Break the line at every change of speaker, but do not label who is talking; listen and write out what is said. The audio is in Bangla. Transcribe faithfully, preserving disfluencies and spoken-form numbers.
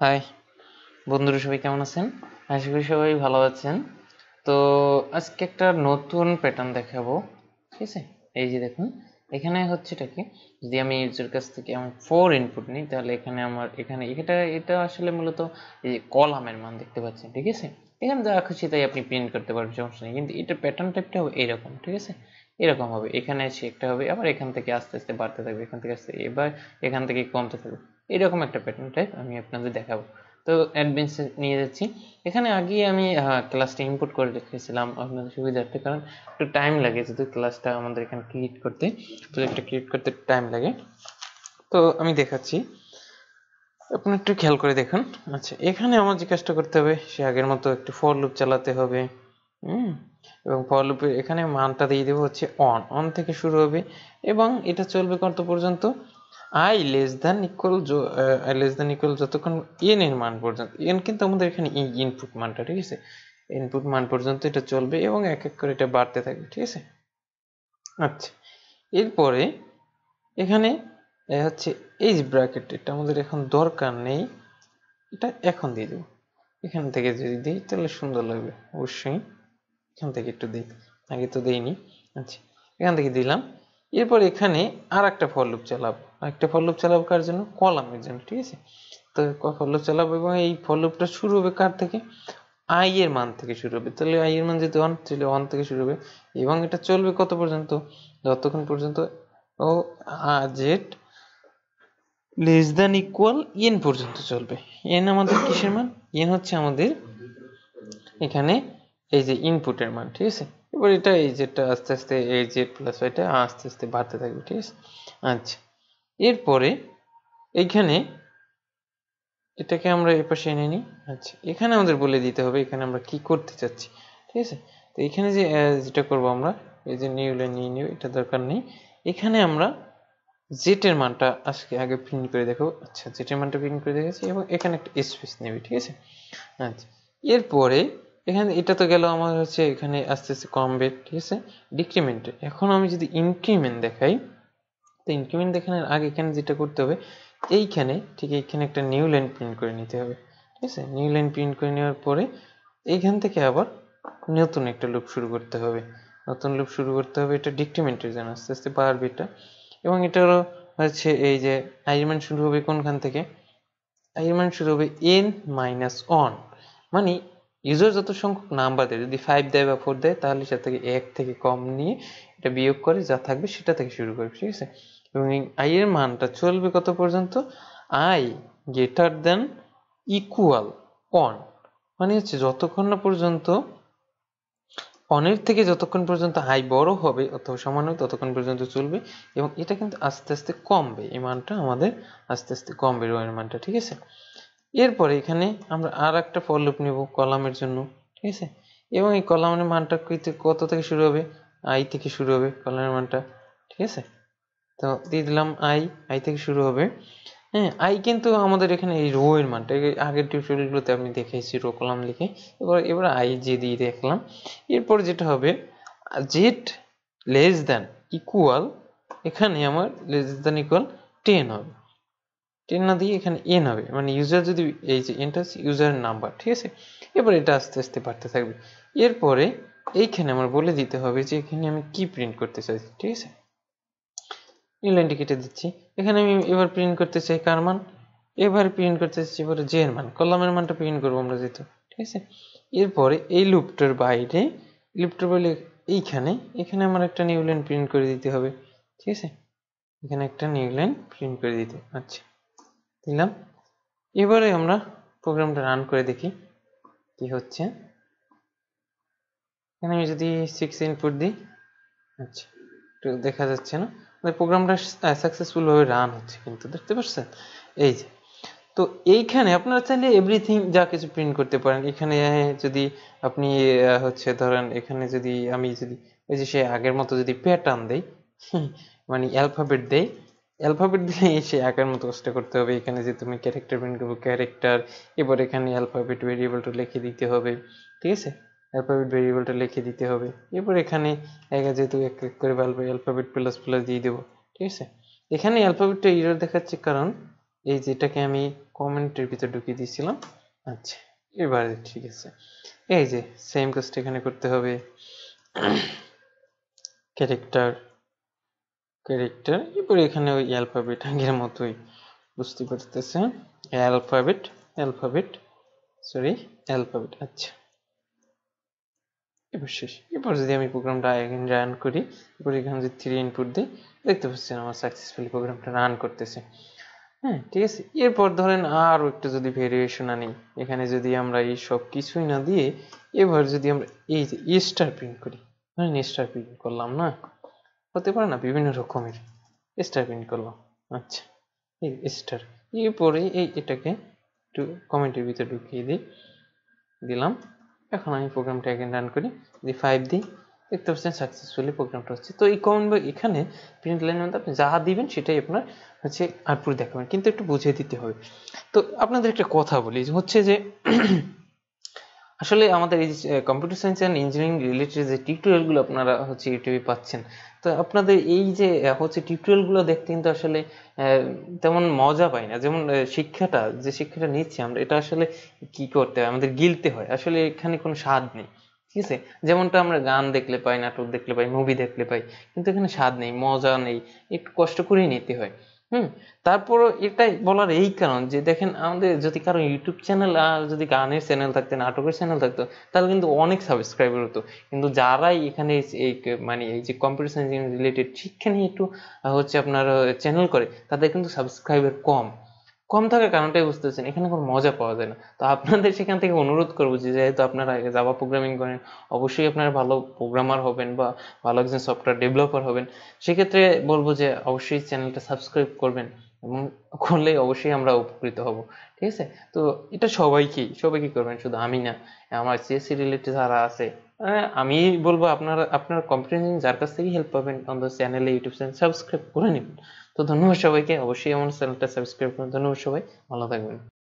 হাই বন্ধুরা, সবাই কেমন আছেন? আশা করি সবাই ভালো আছেন। তো আজকে একটা নতুন প্যাটার্ন দেখাবো, ঠিক আছে? এই যে দেখুন, এখানে হচ্ছে এটা কি, যদি আমি ইউজার কাছ থেকে আমি ফোর ইনপুট নিই, তাহলে এখানে আমার এখানে এটা এটা আসলে মূলত এই কলামের মান দেখতে পাচ্ছেন, ঠিক আছে? এখানে যা খুশি তাই আপনি প্রিন্ট করতে পারবেন, সমস্যা নেই। কিন্তু এটা প্যাটার্ন টাইপটা হবে এইরকম, ঠিক আছে? এরকম হবে, এখানে এসে একটা হবে, আবার এখান থেকে আস্তে আস্তে বাড়তে থাকবে, এখান থেকে আস্তে, এবার এখান থেকে কমতে থাকবে। এরকম একটা প্যাটার্ন টাইপ আমি আপনাদের দেখাবো। তো অ্যাডভেন্সে নিয়ে যাচ্ছি। এখানে আগে আমি ক্লাসটা ইম্পোর্ট করে রেখেছিলাম আপনাদের সুবিধার্থে, কারণ একটু টাইম লাগে যেহেতু ক্লাসটা আমাদের এখানে ক্রিয়েট করতে, প্রজেক্টটা ক্রিয়েট করতে টাইম লাগে। তো আমি দেখাচ্ছি, আপনি একটু খেয়াল করে দেখুন। আচ্ছা, এখানে আমার যে কাজটা করতে হবে, সে আগের মতো একটু ফর লুপ চালাতে হবে। হুম এবং ফর লুপের এখানে মানটা দিয়ে দেবো হচ্ছে অন অন থেকে শুরু হবে, এবং এটা চলবে কত পর্যন্ত, I less than equal I less than equal যতক্ষণ এন এর মান পর্যন্ত। এন কিন্তু আমাদের এখানে ইনপুট মানটা, ঠিক আছে? ইনপুট মান পর্যন্ত এটা চলবে এবং এক এক করে এটা বাড়তে থাকবে, ঠিক আছে? আচ্ছা, এরপরে এখানে হচ্ছে এই যে ব্র্যাকেট, এটা আমাদের এখন দরকার নেই, এটা এখন দিয়ে দেবো। এখান থেকে যদি দিই তাহলে সুন্দর লাগবে অবশ্যই। এখান থেকে একটু দিই, আগে তো দেইনি। আচ্ছা, এখান থেকে দিলাম। এরপর এখানে আর একটা ফর লুপ চালাবো, একটা ফর লুপ চালাবো কার জন্য, কলামের জন্য, ঠিক আছে? তো ফর লুপ চালাবো এবং এই ফর লুপটা শুরু হবে কার থেকে, আই এর মান থেকে শুরু হবে। তাহলে আই এর মান যদি ওয়ান, তাহলে ওয়ান থেকে শুরু হবে এবং এটা চলবে কত পর্যন্ত, যতক্ষণ পর্যন্ত ও Z less than equal N পর্যন্ত চলবে। এন আমাদের কিসের মান, এন হচ্ছে আমাদের এখানে এই যে ইনপুটের মান, ঠিক আছে? এবার এটা এই যেটা আস্তে আস্তে এই জেড প্লাস ওইটা আস্তে আস্তে বাড়তে থাকবে, ঠিক আছে? আচ্ছা, এরপরে এইখানে এটাকে আমরা এই পাশে এনে নিই। আচ্ছা, এখানে আমাদের বলে দিতে হবে এখানে আমরা কি করতে চাচ্ছি, ঠিক আছে? তো এখানে যে যেটা করব আমরা, এই যে নিউ লাইন নিয়ে নিউ, এটা দরকার নেই। এখানে আমরা জেড এর মানটা আজকে আগে প্রিন্ট করে দেখাবো। আচ্ছা, জেড এর মানটা প্রিন্ট করে দেখেছি এবং এখানে একটা স্পেস নেবে, ঠিক আছে? আচ্ছা, এরপরে এখানে এটা তো গেল আমার হচ্ছে এখানে আস্তে আস্তে কমবে, ঠিক আছে? ডিক্রিমেন্ট। এখন আমি যদি ইনক্রিমেন্ট দেখাই, তো ইনক্রিমেন্ট দেখানোর আগে এখানে যেটা করতে হবে, এইখানে ঠিক এইখানে একটা নিউ লাইন প্রিন্ট করে নিতে হবে, ঠিক আছে? নিউ লাইন প্রিন্ট করে নেওয়ার পরে এইখান থেকে আবার নতুন একটা লুপ শুরু করতে হবে, নতুন লুপ শুরু করতে হবে। এটা ডিক্রিমেন্টের জন্য আস্তে আস্তে বাড়বে এটা, এবং এটারও হচ্ছে এই যে আই এর মান শুরু হবে কোনখান থেকে, আই এর মান শুরু হবে এন মাইনাস ওয়ান, মানে ইউজার যত সংখ্যক নাম্বার দেয়, যদি ফাইভ দেয় বা ফোর দেয়, তাহলে সেটা থেকে এক থেকে কম নিয়ে এটা বিয়োগ করে যা থাকবে সেটা থেকে শুরু করবে, ঠিক আছে? এবং এই আই এর মানটা চলবে কত পর্যন্ত, I greater than equal one, মানে হচ্ছে যতক্ষণ না পর্যন্ত অনের থেকে যতক্ষণ পর্যন্ত আই বড় হবে অথবা সমান হবে ততক্ষণ পর্যন্ত চলবে, এবং এটা কিন্তু আস্তে আস্তে কমবে, এই মানটা আমাদের আস্তে আস্তে কমবে রো এর মানটা, ঠিক আছে? এরপরে এখানে আমরা আর একটা ফর লুপ নেব কলামের জন্য, ঠিক আছে? এবং এই কলামের মানটা কত থেকে শুরু হবে, আই থেকে শুরু হবে কলামের মানটা, ঠিক আছে? তো দিয়ে দিলাম আই, আই থেকে শুরু হবে। হ্যাঁ, আই কিন্তু আমাদের এখানে এই রো এর মানটা আগের টিউটোরিয়ালগুলোতে আমি দেখিয়েছি রো কলাম লিখে, এবার এবার আই যে দিয়ে দেখলাম। এরপর যেটা হবে, জেড লেস দ্যান ইকুয়াল, এখানে আমার লেস দ্যান ইকুয়াল টেন হবে, টেন না দিয়ে এখানে এন হবে, মানে ইউজার যদি এই যে এনটা ইউজারের নাম্বার, ঠিক আছে? এবার এটা আস্তে আস্তে বাড়তে থাকবে। এরপরে এইখানে আমার বলে দিতে হবে যে এখানে আমি কি প্রিন্ট করতে চাইছি, ঠিক আছে? এই লাইনটি কেটে দিচ্ছি। এখানে আমি এবার প্রিন্ট করতে চাই কার মান, এবার প্রিন্ট করতে চাইছি এবারে জে এর মান, কলামের মানটা প্রিন্ট করবো আমরা যেহেতু, ঠিক আছে? এরপরে এই লুপটার বাইরে, লুপটার বাইরে এইখানে এখানে আমার একটা নিউ লাইন প্রিন্ট করে দিতে হবে, ঠিক আছে? এখানে একটা নিউ লাইন প্রিন্ট করে দিতে, আচ্ছা দিলাম। এবারে আমরা প্রোগ্রামটা রান করে দেখি কি হচ্ছে। এখানে আমি যদি সিক্স ইনপুট দিই, আচ্ছা একটু দেখা যাচ্ছে না, প্রোগ্রামটা সাকসেসফুল ভাবে রান হচ্ছে, কিন্তু দেখতে পাচ্ছেন এই যে। তো এইখানে আপনারা চাইলে এভরিথিং যা কিছু প্রিন্ট করতে পারেন। এখানে যদি আপনি হচ্ছে ধরেন এখানে যদি আমি যদি ওই যে সে আগের মতো যদি প্যাটার্ন দেই, মানে অ্যালফাবেট দেই, অ্যালফাবেট দিলে সে আগের মতো কাজটা করতে হবে। এখানে যে তুমি ক্যারেক্টার প্রিন্ট করবো, ক্যারেক্টার, এবার এখানে অ্যালফাবেট ভেরিয়েবলটা লিখে দিতে হবে, ঠিক আছে? অ্যালফাবেট ভেরিয়েবলটা লিখে দিতে হবে। এবার এখানে এক যেহেতু এক এক করে অ্যালফাবেট প্লাস প্লাস দিয়ে দেবো, ঠিক আছে? এখানে অ্যালফাবেটটা এরর দেখাচ্ছে কারণ এই যেটাকে আমি কমেন্টের ভিতর ঢুকিয়ে দিয়েছিলাম। আচ্ছা, এবারে ঠিক আছে। এই যে সেম কাজটা এখানে করতে হবে, ক্যারেক্টার ক্যারেক্টার এরপরে এখানে ওই অ্যালফাবেট আগের মতোই, বুঝতে পারতেছেন, অ্যালফাবেট অ্যালফাবেট সরি অ্যালফাবেট। আচ্ছা, এবার শেষ। এরপর যদি আমি প্রোগ্রামটা এগেন রান করি, এরপর এখানে যদি থ্রি ইনপুট দিই, দেখতে পাচ্ছেন আমার সাকসেসফুলি প্রোগ্রামটা রান করতেছে। হ্যাঁ, ঠিক আছে। এরপর ধরেন আরও একটু যদি ভেরিয়েশন আনি, এখানে যদি আমরা এই সব কিছুই না দিয়ে এবার যদি আমরা এই যে স্টার প্রিন্ট করি, ধরেন স্টার প্রিন্ট করলাম না, হতে পারে না বিভিন্ন রকমের স্টার প্রিন্ট করলাম। আচ্ছা, এই স্টার, এরপরে এই এটাকে একটু কমেন্টের ভিতরে ঢুকিয়ে দিই, দিলাম। এখন আমি প্রোগ্রামটা এগেন রান করি, যদি ফাইভ দিই, দেখতে পাচ্ছেন সাকসেসফুলি প্রোগ্রামটা হচ্ছে। তো এই কমেন্ট বা এখানে প্রিন্ট লাইনের মধ্যে আপনি যা দিবেন সেটাই আপনার হচ্ছে আউটপুট দেখাবেন, কিন্তু একটু বুঝিয়ে দিতে হবে। তো আপনাদের একটা কথা বলি, হচ্ছে যে আসলে আমাদের এই computer science and engineering related যে টিউটোরিয়ালগুলো আপনারা হচ্ছে ইউটিউবে পাচ্ছেন, তো আপনাদের এই যে হচ্ছে টিউটোরিয়ালগুলো দেখতে কিন্তু আসলে তেমন মজা পাই না। যেমন শিক্ষাটা যে শিক্ষাটা নিচ্ছি আমরা, এটা আসলে কি করতে হয়, আমাদের গিলতে হয়, আসলে এখানে কোনো স্বাদ নেই। ঠিক আছে, যেমনটা আমরা গান দেখলে পাই, নাটক দেখলে পাই, মুভি দেখলে পাই, কিন্তু এখানে স্বাদ নেই, মজা নেই, একটু কষ্ট করেই নিতে হয়। হুম তারপরও এটাই বলার এই কারণ যে দেখেন, আমাদের যদি কারো ইউটিউব চ্যানেল আর যদি গানের চ্যানেল থাকতো, নাটকের চ্যানেল থাকতো, তাহলে কিন্তু অনেক সাবস্ক্রাইবার হতো। কিন্তু যারাই এখানে এই মানে এই যে কম্পিউটার সায়েন্স রিলেটেড শিক্ষা নিয়ে একটু হচ্ছে আপনার চ্যানেল করে, তাদের কিন্তু সাবস্ক্রাইবার কম। কম থাকার কারণটাই বুঝতেছেন, এখানে কোনো মজা পাওয়া যায় না। তো আপনাদের সেখান থেকে অনুরোধ করবো যে যেহেতু আপনারা জাভা প্রোগ্রামিং করেন, অবশ্যই আপনারা ভালো প্রোগ্রামার হবেন বা ভালো একজন সফটওয়্যার ডেভেলপার হবেন। সেক্ষেত্রে বলবো যে অবশ্যই চ্যানেলটা সাবস্ক্রাইব করবেন, এবং করলে অবশ্যই আমরা উপকৃত হব। ঠিক আছে, তো এটা সবাইকেই সবাইকে করবেন, শুধু আমি না, আমার সিএসসি রিলেটেড যারা আছে, আমি বলবো আপনারা আপনারা কম্পিউটার যার কাছ থেকে হেল্প পাবেন, আমাদের চ্যানেলে ইউটিউব চ্যানেল সাবস্ক্রাইব করে নেবেন। তো ধন্যবাদ সবাইকে, অবশ্যই আমার চ্যানেলটা সাবস্ক্রাইব করুন। ধন্যবাদ সবাই, ভালো থাকবেন।